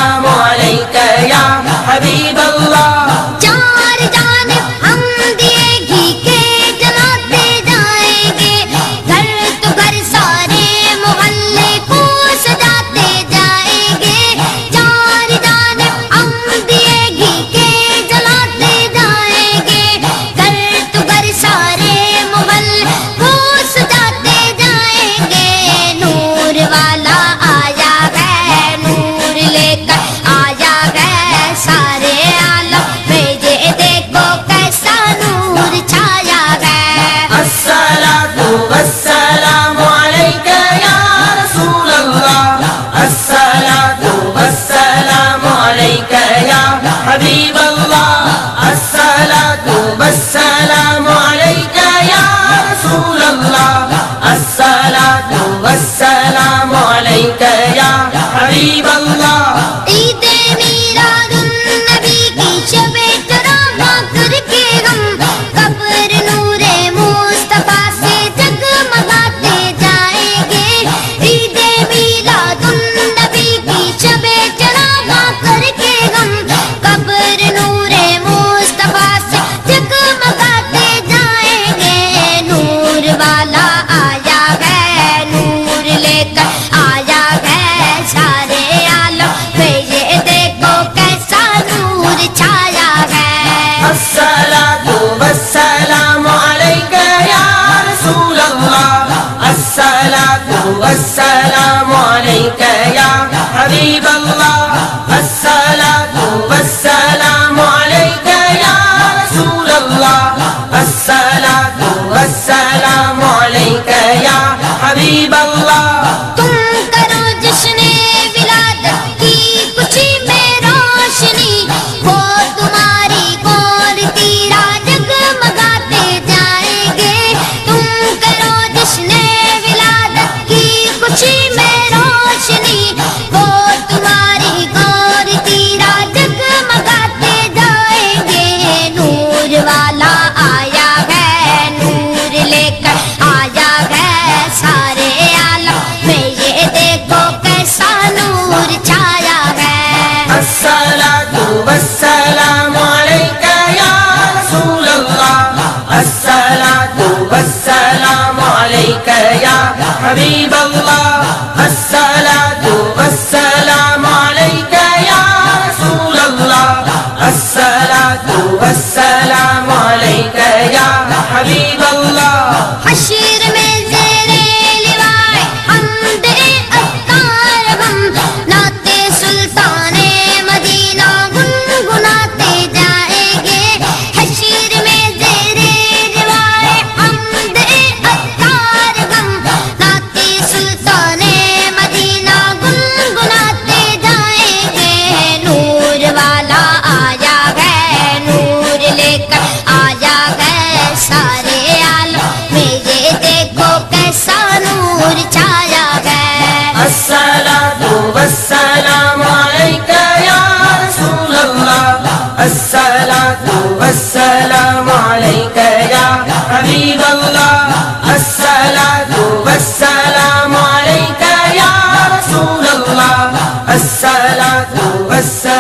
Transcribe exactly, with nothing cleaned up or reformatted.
والسلام عليك يا حبيب الله. چار جانب ہم دیے گھی کے جلاتے جائیں گے، گھر تو گھر سارے محلے کو سجاتے جائیں گے. چار جانب ہم دیے گھی کے جلاتے جائیں گے، گھر تو گھر سارے محلے کو سجاتے جائیں گے. نور والا آیا ہے، نور لے کر آیا ہے، سارے عالم میں یہ دیکھو کیسا نور چھایا ہے. الصلاة والسلام عليك يا رسول الله. الصلاة والسلام عليك يا حبيب الله. الصلاة والسلام عليك يا رسول الله. الصلاة والسلام عليك يا حبيب الله. عید میلاد النبی کی شب چراغاں کر کے ہم قبر نور مصطفیٰ سے جگمگاتے جائیں گے. عید میلاد النبی کی شب چراغاں کر کے ہم قبر نور مصطفیٰ سے جگمگاتے جائیں گے. نور والا آیا ہے، نور لے کر آیا ہے، سارے عالم میں یہ دیکھو کیسا نور چھایا ہے. الصلاة والسلام عليك يا رسول الله. الصلاة والسلام عليك يا حبيب الله. الصلاة والسلام عليك يا رسول الله. الصلاة والسلام عليك يا حبيب الله. تم کرو جشن ولادت کی خوشی میں روشنی، وہ تمہاری گود تیرا جگمگاتے جائیں گے. تم کرو جشن ولادت کی خوشی میں روشنی، وہ تمہاری گود تیرا جگمگاتے جائیں گے. نور والا آیا ہے، نور لے کر آیا ہے، سارے عالم میں یہ دیکھو کیسا نور چھایا ہے. الصلاة والسلام عليك يا رسول الله. الصلاة والسلام عليك يا حبيب الله. الصلاة والسلام عليك يا رسول الله. الصلاة والسلام عليك يا حبيب الله. حشر میں زیرے لوائے حمد عطار ہم نعت سلطان مدینہ گنگناتے جائیں گے. حشر میں زیرے لوائے حمد عطار ہم نعت سلطان مدینہ گنگناتے جائیں گے. نور والا آیا ہے، نور لے کر آیا ہے، سارے عالم میں یہ دیکھو کیسا نور چھایا ہے. الصلاة والسلام عليك يا رسول الله. الصلاة والسلام عليك يا حبيب الله. الصلاة والسلام عليك يا رسول الله. الصلاة والسلام